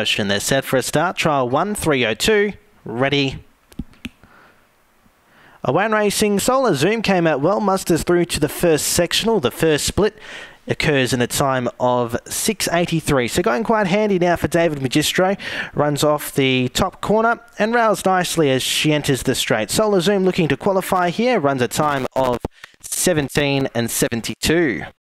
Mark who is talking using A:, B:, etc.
A: motion. They're set for a start. Trial 1-302. Ready. Away and racing. Solar Zoom came out well. Musters through to the first sectional. The first split occurs in a time of 6.83. So going quite handy now for David Magistro. Runs off the top corner and rails nicely as she enters the straight. Solar Zoom looking to qualify here. Runs a time of 17 and 72.